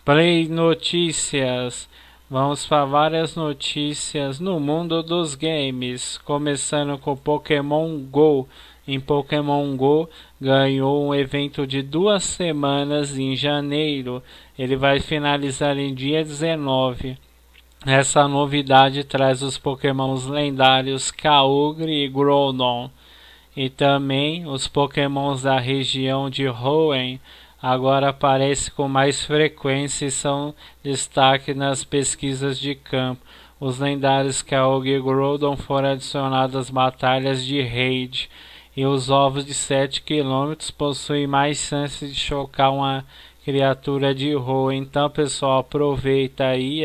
Play Notícias. Vamos para várias notícias no mundo dos games, começando com Pokémon Go. Em Pokémon Go ganhou um evento de 2 semanas em janeiro. Ele vai finalizar em dia 19. Essa novidade traz os Pokémons lendários Kyogre e Groudon. E também os Pokémons da região de Hoenn agora aparecem com mais frequência e são destaque nas pesquisas de campo. Os lendários Kyogre e Groudon foram adicionados às batalhas de raid. E os ovos de 7 km possuem mais chances de chocar uma criatura de Hoenn. Então, pessoal, aproveita aí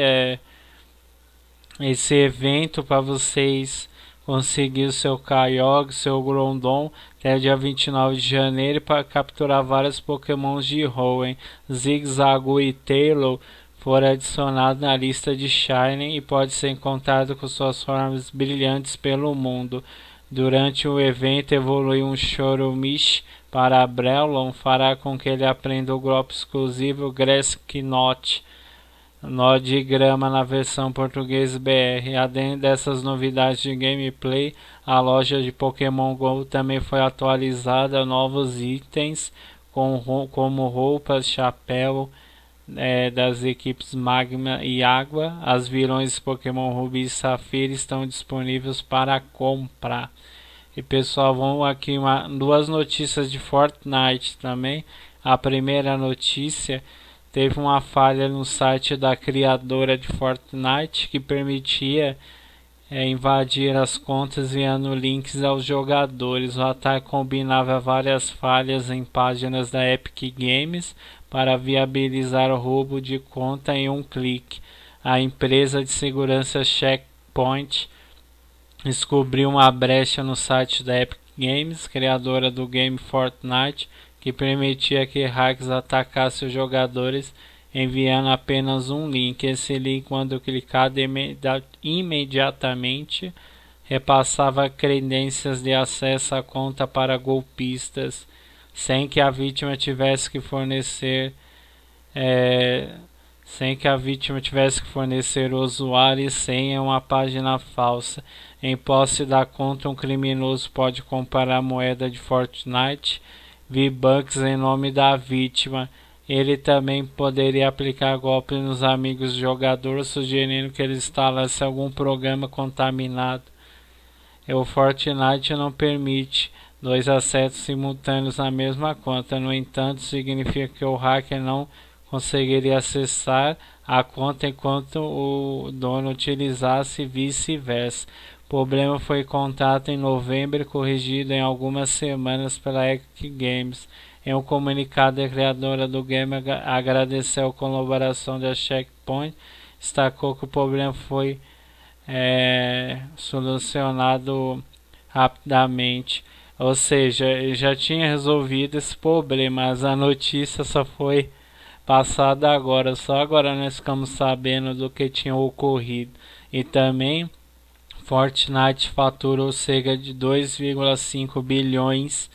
esse evento para vocês conseguir o seu Kyogre, seu Groudon até dia 29 de janeiro para capturar vários Pokémons de Hoenn. Zigzagoon e Taillow foram adicionados na lista de Shiny e pode ser encontrado com suas formas brilhantes pelo mundo. Durante o evento, evoluir um Chorumish para Breloom fará com que ele aprenda o golpe exclusivo Grass Knot, nó de grama na versão português BR. Além dessas novidades de gameplay, a loja de Pokémon GO também foi atualizada. Novos itens como roupas, chapéu das equipes Magma e Água. As vilões Pokémon Ruby e Safira estão disponíveis para comprar. E pessoal, vamos aqui duas notícias de Fortnite também. A primeira notícia: teve uma falha no site da criadora de Fortnite que permitia invadir as contas enviando links aos jogadores. O ataque combinava várias falhas em páginas da Epic Games para viabilizar o roubo de conta em um clique. A empresa de segurança Checkpoint descobriu uma brecha no site da Epic Games, criadora do game Fortnite, que permitia que hackers atacassem os jogadores enviando apenas um link. Esse link, quando clicado, imediatamente repassava credências de acesso à conta para golpistas, sem que a vítima tivesse que fornecer o usuário e senha em uma página falsa. Em posse da conta, um criminoso pode comprar a moeda de Fortnite V-Bucks em nome da vítima. Ele também poderia aplicar golpes nos amigos do jogador, sugerindo que eles instalassem algum programa contaminado. O Fortnite não permite 2 acessos simultâneos na mesma conta. No entanto, significa que o hacker não conseguiria acessar a conta enquanto o dono utilizasse e vice-versa. O problema foi encontrado em novembro e corrigido em algumas semanas pela Epic Games. Em um comunicado, a criadora do game agradeceu a colaboração da Checkpoint, destacou que o problema foi solucionado rapidamente. Ou seja, já tinha resolvido esse problema, mas a notícia só foi passada agora. Só agora nós ficamos sabendo do que tinha ocorrido. E também Fortnite faturou cerca de 2,5 bilhões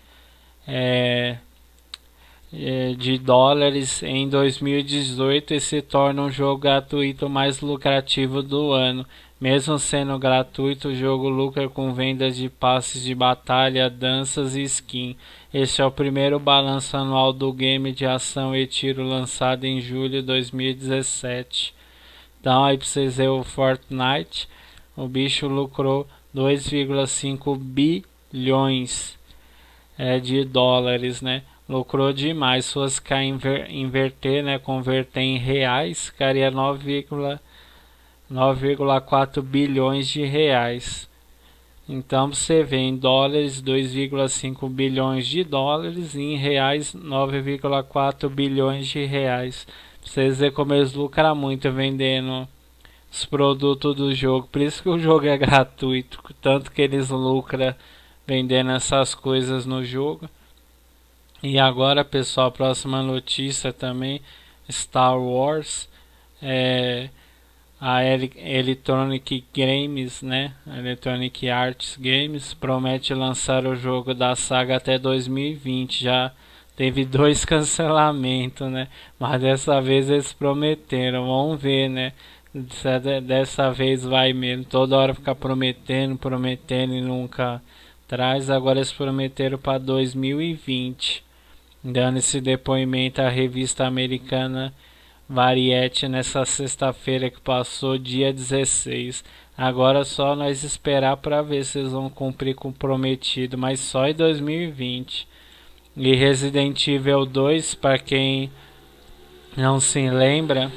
de dólares em 2018 e se torna o jogo gratuito mais lucrativo do ano. Mesmo sendo gratuito, o jogo lucra com vendas de passes de batalha, danças e skin. Este é o primeiro balanço anual do game de ação e tiro lançado em julho de 2017. Então aí pra vocês verem o Fortnite, o bicho lucrou 2,5 bilhões de dólares, né? Lucrou demais. Se fosse inverter, né, converter em reais, ficaria 9,4 bilhões de reais. Então você vê em dólares 2,5 bilhões de dólares e em reais 9,4 bilhões de reais. Vocês verem como eles lucram muito vendendo os produtos do jogo. Por isso que o jogo é gratuito, tanto que eles lucram vendendo essas coisas no jogo. E agora, pessoal, a próxima notícia também, Star Wars, a Electronic Games, né? Electronic Arts Games promete lançar o jogo da saga até 2020. Já teve 2 cancelamentos, né? Mas dessa vez eles prometeram, vamos ver, né? Dessa vez vai mesmo, toda hora ficar prometendo, prometendo e nunca traz. Agora eles prometeram para 2020, dando esse depoimento à revista americana Variety nessa sexta-feira que passou, dia 16. Agora só nós esperar para ver se eles vão cumprir com o prometido, mas só em 2020. E Resident Evil 2, para quem não se lembra,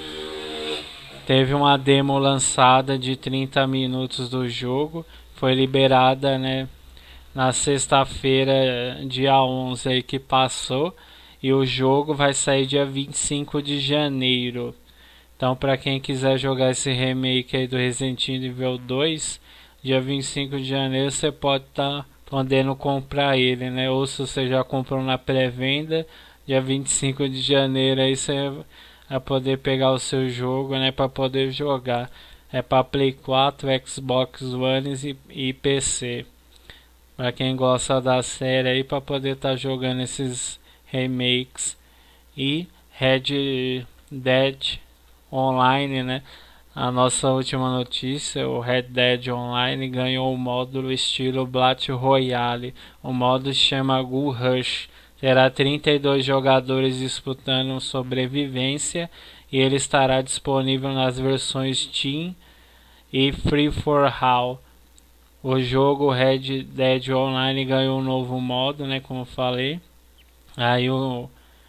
teve uma demo lançada de 30 minutos do jogo, foi liberada, né, na sexta-feira, dia 11 aí que passou, e o jogo vai sair dia 25 de janeiro. Então, para quem quiser jogar esse remake aí do Resident Evil 2, dia 25 de janeiro você pode estar podendo comprar ele, né? Ou se você já comprou na pré-venda, dia 25 de janeiro aí você vai poder pegar o seu jogo, né, para poder jogar. É para Play 4, Xbox One e PC. Para quem gosta da série aí, para poder estar jogando esses remakes. E Red Dead Online, né? A nossa última notícia, o Red Dead Online ganhou o módulo estilo Battle Royale. O módulo se chama Ghoul Rush. Terá 32 jogadores disputando sobrevivência e ele estará disponível nas versões Steam e Free for All. O jogo Red Dead Online ganhou um novo modo, né, como eu falei. Aí o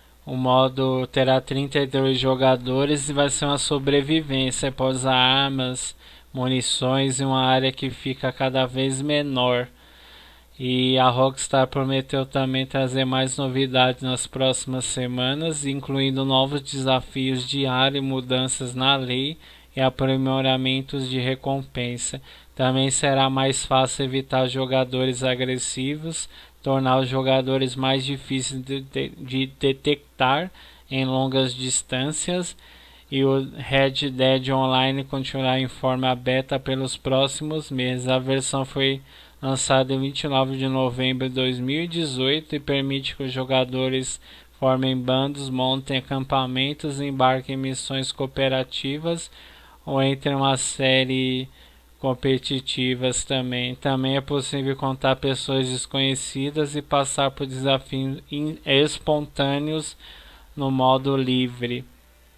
modo terá 32 jogadores e vai ser uma sobrevivência. Pode usar armas, munições e uma área que fica cada vez menor. E a Rockstar prometeu também trazer mais novidades nas próximas semanas, incluindo novos desafios diários, mudanças na lei e aprimoramentos de recompensa. Também será mais fácil evitar jogadores agressivos, tornar os jogadores mais difíceis de detectar em longas distâncias, e o Red Dead Online continuará em forma beta pelos próximos meses. A versão foi lançada em 29 de novembro de 2018 e permite que os jogadores formem bandos, montem acampamentos, embarquem em missões cooperativas ou entrem em uma série competitivas também. Também é possível contar pessoas desconhecidas e passar por desafios espontâneos no modo livre.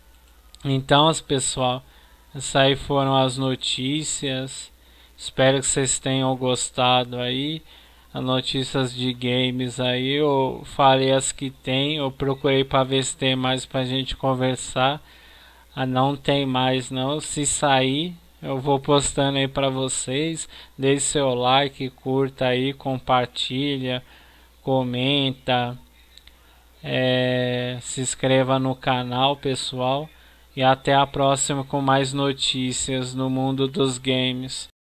Então, pessoal, essas aí foram as notícias. Espero que vocês tenham gostado aí. As notícias de games aí, eu falei as que tem, eu procurei para ver se tem mais pra gente conversar. Não tem mais não. Se sair, eu vou postando aí para vocês. Deixe seu like, curta aí, compartilha, comenta, se inscreva no canal, pessoal. E até a próxima com mais notícias no mundo dos games.